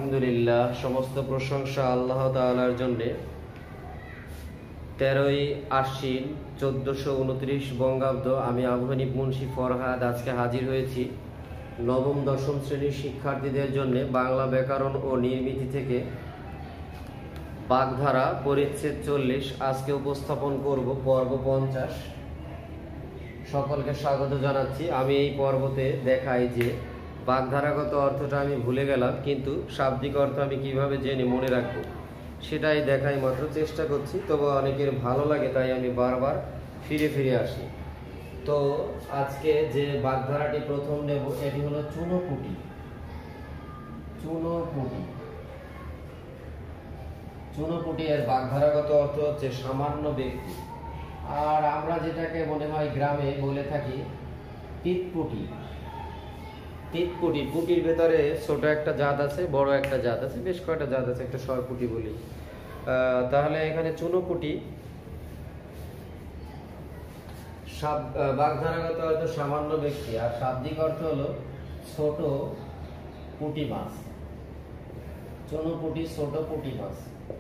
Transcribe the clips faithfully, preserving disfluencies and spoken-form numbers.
আলহামদুলিল্লাহ, সমস্ত প্রশংসা আল্লাহ তাআলার জন্যে। তেরোই আশ্বিন চোদ্দোশো উনত্রিশ বঙ্গাব্দ। আমি আবহানিক মুন্সি ফরহাদ আজকে হাজির হয়েছি নবম দশম শ্রেণীর শিক্ষার্থীদের জন্য বাংলা ব্যাকরণ ও নির্মিতি থেকে বাগধারা পরিচ্ছেদ চল্লিশ আজকে উপস্থাপন করব পর্ব পঞ্চাশ। সকলকে স্বাগত জানাচ্ছি। আমি এই পর্বতে দেখাই যে বাগধারাগত অর্থটা আমি ভুলে গেলাম, কিন্তু শাব্দিক অর্থ আমি কিভাবে জেনে মনে রাখবো সেটাই দেখাই মাত্র চেষ্টা করছি। তবে অনেকের ভালো লাগে তাই আমি বারবার ফিরে ফিরে আসি। তো আজকে যে বাগধারাটি প্রথম নেব এটি হলো চুনোপুটি। চুনোপুটি চুনোপুটি এর বাগধারাগত অর্থ হচ্ছে সামান্য ব্যক্তি। আর আমরা যেটাকে মনে হয় গ্রামে বলে থাকি টিটপুটি। টিটপুটি পুটির ভেতরে ছোট একটা জাত আছে, বড় একটা জাত আছে, বেশ কয়েকটা জাত আছে, একটা সরপুটি বলি। তাহলে এখানে চুনোপুটি বাগধারাগত অর্থ সামান্য ব্যক্তি, আর শাব্দিক অর্থ হলো ছোট পুঁটি মাছ। চুনোপুটি ছোট পুঁটি মাছ।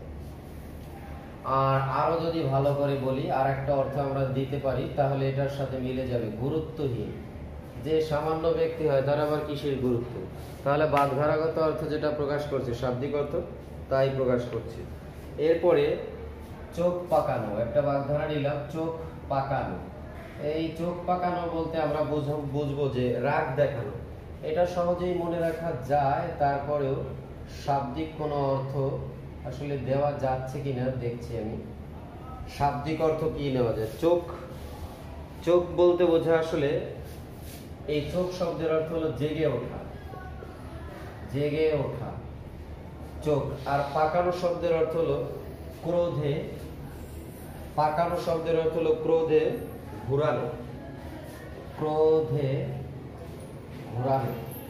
আর আরো যদি ভালো করে বলি আর একটা অর্থ আমরা দিতে পারি তাহলে এটার সাথে মিলে যাবে গুরুত্বহীন। যে সামান্য ব্যক্তি হয় তার আবার কিসের গুরুত্ব? তাহলে বাগধারাগত অর্থ যেটা প্রকাশ করছে শাব্দিক অর্থ তাই প্রকাশ করছে। এরপরে চোখ পাকানো, একটা বাগধারা নিলাম চোখ পাকানো। এই চোখ পাকানো বলতে আমরা বুঝবো যে রাগ দেখানো। এটা সহজেই মনে রাখা যায়, তারপরেও শাব্দিক কোনো অর্থ আসলে দেওয়া যাচ্ছে কিনা দেখছি আমি। শাব্দিক অর্থ কি নেওয়া যায়? চোখ চোখ বলতে বোঝা আসলে এই চোখ শব্দের অর্থ হলো জেগে ওঠা, জেগে ওঠা চোখ। আর পাকানো শব্দের অর্থ হলো ক্রোধে, পাকানো শব্দের অর্থ হলো ক্রোধে ঘুরানো, ক্রোধে ঘুরানো।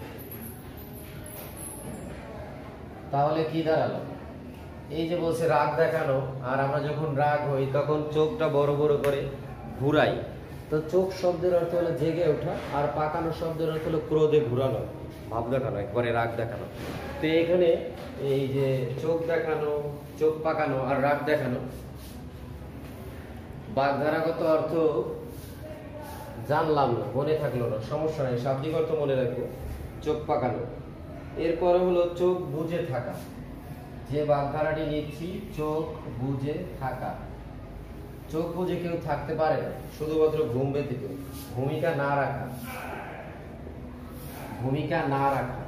তাহলে কি দাঁড়ালো? এই যে বলছে রাগ দেখানো, আর আমরা যখন রাগ হই তখন চোখটা বড় বড় করে ঘুরাই। তো চোখ শব্দের অর্থ হলো জেগে ওঠা, আর পাকানো শব্দের অর্থ হলো ক্রোধে ঘুরানো, ভাব দেখানো, একবারে রাগ দেখানো। তো এখানে এই যে চোখ দেখানো, চোখ পাকানো আর রাগ দেখানো বাগধারাগত অর্থ জানলাম না, মনে থাকলো না, সমস্যা নেই, শাব্দিক অর্থ মনে রাখবো চোখ পাকানো। এরপরে হলো চোখ বুজে থাকা। যে বাগধারাটি নিচ্ছি চোখ বুজে থাকা। চোখ বুজে কেউ থাকতে পারে না, শুধুমাত্র ঘুম ব্যতীত। ভূমিকা না রাখা, ভূমিকা না রাখা,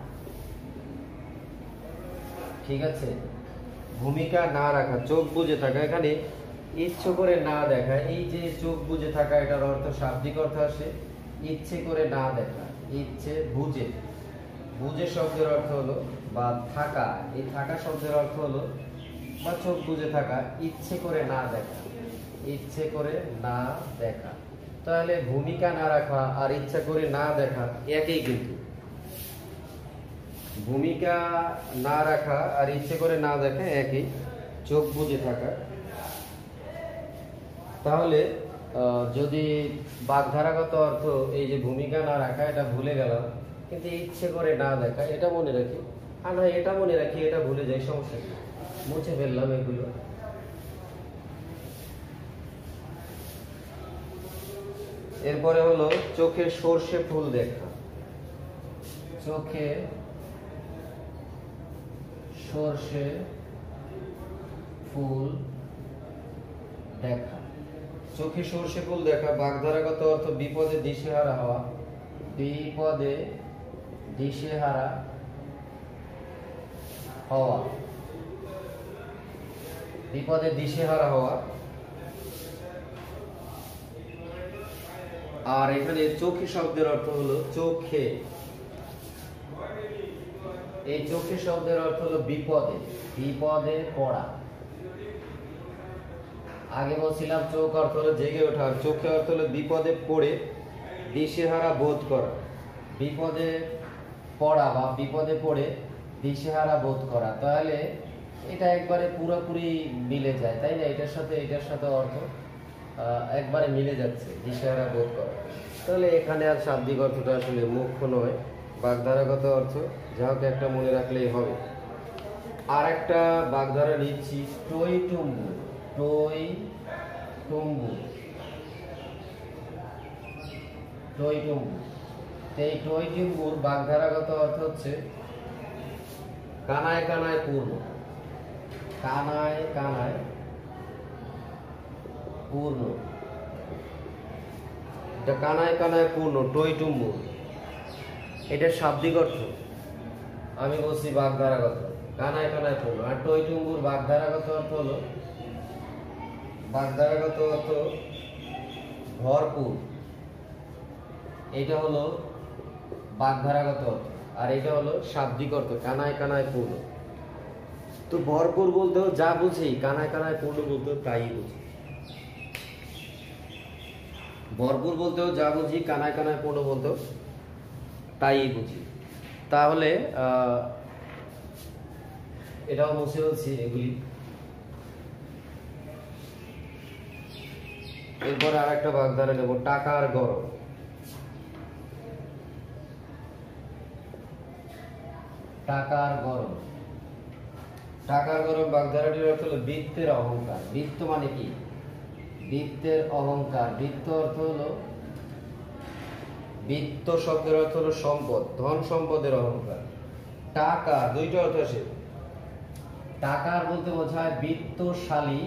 ঠিক আছে, ভূমিকা না রাখা, চোখ বুজে থাকা। এখানে ইচ্ছে করে না দেখা, এই যে চোখ বুজে থাকা এটার অর্থ শাব্দিক অর্থ আসে ইচ্ছে করে না দেখা। ইচ্ছে বুজে, বুজে শব্দের অর্থ হলো বা থাকা, এই থাকা শব্দের অর্থ হলো বা চোখ বুজে থাকা, ইচ্ছে করে না দেখা, ইচ্ছে করে না দেখা। তাহলে ভূমিকা না রাখা আর ইচ্ছা করে না দেখা একই, কিন্তু ভূমিকা না রাখা আর ইচ্ছে করে না দেখা একই, চোখ বুজে থাকা। তাহলে যদি বাগধারাগত অর্থ এই যে ভূমিকা না রাখা এটা ভুলে গেলাম, কিন্তু ইচ্ছে করে না দেখা এটা মনে রাখি, আর না এটা মনে রাখি, এটা ভুলে যাই, সমস্যা কি, মুছে ফেললাম এগুলো। এরপরে হলো চোখে সর্ষে ফুল দেখা। চোখে সর্ষে ফুল দেখা। চোখে সর্ষে ফুল দেখা বাগধারাগত অর্থ বিপদে দিশেহারা হওয়া, বিপদে দিশেহারা হওয়া, বিপদে দিশেহারা হওয়া। আর এখানে চোখে শব্দের অর্থ হলো চোখে, এই চোখে শব্দের অর্থ হলো বিপদে, বিপদে পড়া। আগে বলছিলাম চোখ অর্থ হলো জেগে ওঠা, চোখে অর্থ হলো বিপদে পড়ে দিশেহারা বোধ করা, বিপদে পড়া বা বিপদে পড়ে দিশেহারা বোধ করা। তাহলে এটা একবারে পুরোপুরি মিলে যায়, তাই না? এটার সাথে এটার সাথে অর্থ একবারে মিলে যাচ্ছে, দিশেহারা বোধ করা। তাহলে এখানে আর শাব্দিক অর্থটা আসলে মুখ্য নয়, বাগধারাগত অর্থ যা হোক একটা মনে রাখলেই হবে। আর একটা বাগধারা নিচ্ছি টই টুম্বু। টই টুম্বু টই টুম্বু এই টই টুম্বুর বাগধারাগত অর্থ হচ্ছে কানায় কানায় পূর্ণ। কানায় কানায় পূর্ণ, এটা কানায় কানায় পূর্ণ টই টুম্বুর, এটা শাব্দিক অর্থ। আমি বলছি বাগধারাগত, কানায় কানায় পূর্ণ। আর টই টুম্বুর বাগধারাগত অর্থ হলো, বাগধারাগত অর্থ ভরপুর। এটা হলো বাগধারাগত অর্থ, আর এটা হলো শাব্দিক অর্থ কানায় কানায় পূর্ণ। তো ভরপুর বলতেও যা বুঝি, কানায় কানায় পূর্ণ বলতেও তাই বুঝি। ভরপুর বলতেও যা বুঝি, কানায় কানায় পূর্ণ বলতেও তাই বুঝি। তাহলে এটাও মুছে বলছি এগুলি। এরপরে আর একটা বাগধারা নেব, টাকার গরম। টাকার গরম টাকার গরম বাগধারাটির অর্থ হলো বৃত্তের অহংকার। বৃত্ত মানে কি? বৃত্তের অহংকার। বৃত্ত অর্থ হলো, বৃত্ত শব্দের অর্থ হলো সম্পদ, ধন সম্পদের অহংকার। টাকা দুইটা অর্থ আছে। টাকার বলতে বোঝায় বৃত্তশালী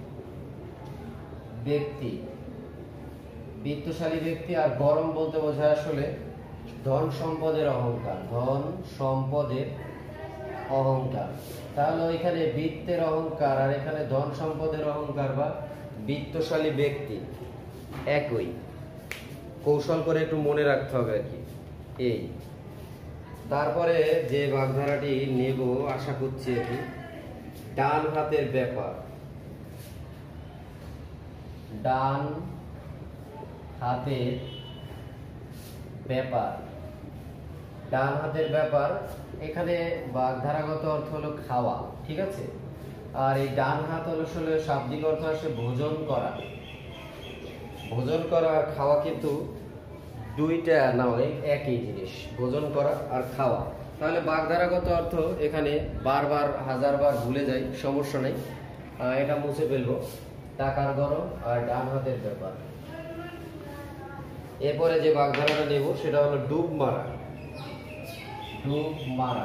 ব্যক্তি, বৃত্তশালী ব্যক্তি। আর গরম বলতে বোঝায় আসলে ধন সম্পদের অহংকার, ধন সম্পদের অহংকার। তাহলে ওইখানে বৃত্তের অহংকার আর এখানে ধন সম্পদের অহংকার বা বৃত্তশালী ব্যক্তি একই। কৌশল করে একটু মনে রাখতে হবে আর কি। এই তারপরে যে বাগধারাটি নেব আশা করছি এটি ডান হাতের ব্যাপার। ডান হাতের ব্যাপার ডান হাতের ব্যাপার এখানে বাগধারাগত অর্থ হলো খাওয়া, ঠিক আছে। আর এই ডান হাত হলো আসলে শাব্দিক অর্থ আসে ভোজন করা। ভোজন করা আর খাওয়া কিন্তু দুইটা নয়, একই জিনিস, ভোজন করা আর খাওয়া। তাহলে বাগধারাগত অর্থ এখানে বারবার হাজারবার ভুলে যাই, সমস্যা নেই, এটা মুছে ফেলবো। টাকার গরম আর ডান হাতের ব্যাপার। এরপরে যে বাগধারাটা নেব সেটা হলো ডুব মারা। ডুব মারা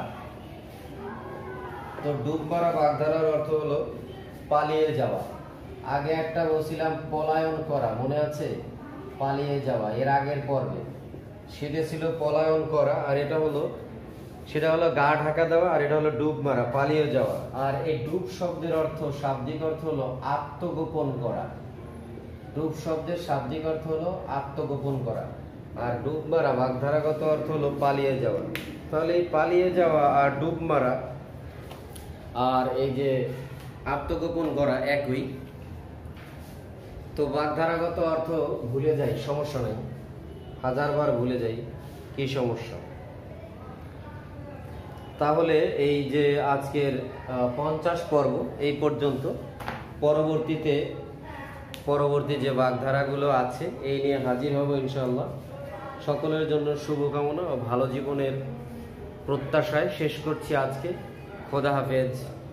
তো ডুব মারা বাগধারার অর্থ হলো পালিয়ে যাওয়া। আগে একটা বলছিলাম পলায়ন করা, মনে আছে? পালিয়ে যাওয়া এর আগের পর্বে সেটা ছিল পলায়ন করা, আর এটা হলো সেটা হলো গা ঢাকা দেওয়া, আর এটা হলো ডুব মারা, পালিয়ে যাওয়া। আর এই ডুব শব্দের অর্থ শাব্দিক অর্থ হলো আত্মগোপন করা। ডুব শব্দের শাব্দিক অর্থ হলো আত্মগোপন করা, আর ডুব মারা বাগধারাগত অর্থ হলো পালিয়ে যাওয়া। তাহলে এই পালিয়ে যাওয়া আর ডুব মারা আর এই যে আত্মগোপন করা একই। তো বাগধারাগত অর্থ ভুলে যাই, সমস্যা নেই, হাজারবার ভুলে যাই, কি সমস্যা। তাহলে এই যে আজকের পঞ্চাশ পর্ব এই পর্যন্ত। পরবর্তীতে পরবর্তী যে বাগধারাগুলো আছে এই নিয়ে হাজির হব ইনশাআল্লাহ। সকলের জন্য শুভকামনা ও ভালো জীবনের প্রত্যাশায় শেষ করছি আজকে। খোদা হাফেজ।